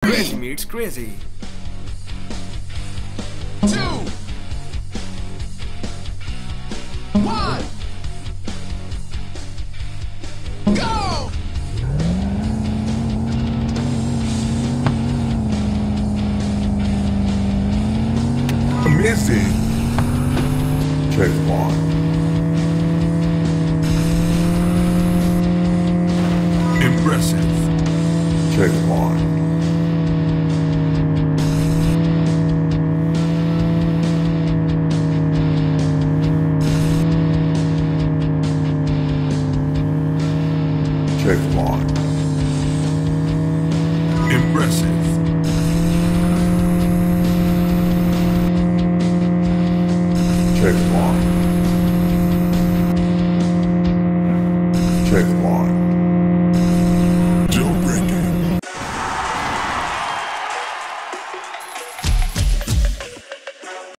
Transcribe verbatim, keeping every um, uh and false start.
Crazy meets crazy. Two, one, go! Amazing. Check one. Impressive. Check one. Check one. Impressive. Check one.